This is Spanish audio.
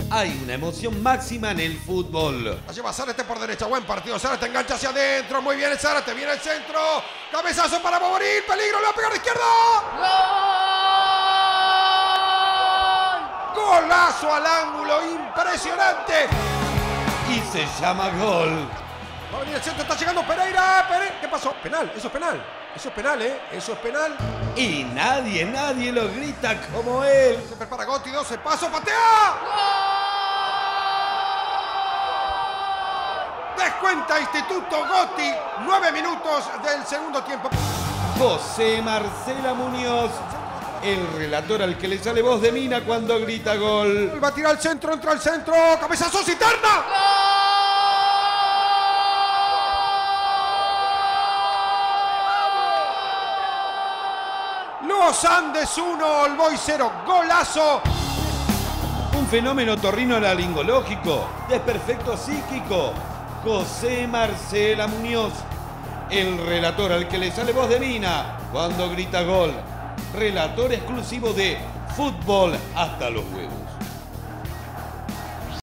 Hay una emoción máxima en el fútbol. La lleva Zárate por derecha, buen partido. Zárate engancha hacia adentro, muy bien el Zárate, viene el centro. Cabezazo para Boborín, peligro, le va a pegar de izquierda. ¡Gol! Golazo al ángulo, impresionante. Y se llama gol. Va a venir el centro, está llegando Pereira. ¿Qué pasó? Penal, eso es penal. Eso es penal, ¿eh? Eso es penal. Y nadie lo grita como él. Se prepara Gotti, 12 pasos, patea. Descuenta Instituto Gotti, 9 minutos del segundo tiempo. José Marcela Muñoz, el relator al que le sale voz de mina cuando grita gol. Va a tirar al centro, entra al centro, cabezazo Cisterna. Los Andes 1, All Boys 0, golazo. Un fenómeno torrino-laringológico, desperfecto psíquico. José Marcela Muñoz, el relator al que le sale voz de mina cuando grita gol. Relator exclusivo de Fútbol hasta los huevos.